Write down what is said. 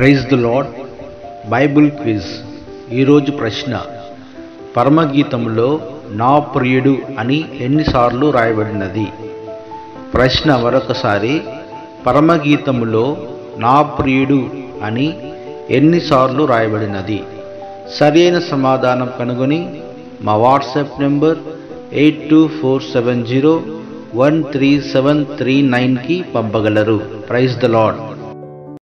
Praise the lord. Bible quiz. ఈరోజు ప్రశ్న, పరమగీతములో నా ప్రియుడు అని ఎన్నిసార్లు రాయబడినది? ప్రశ్న మరొకసారి, పరమగీతములో నా ప్రియుడు అని ఎన్నిసార్లు రాయబడినది? సరైన సమాధానం కనుగొని మా వాట్సాప్ నెంబర్ 8247013739కి పంపగలరు. Praise the lord.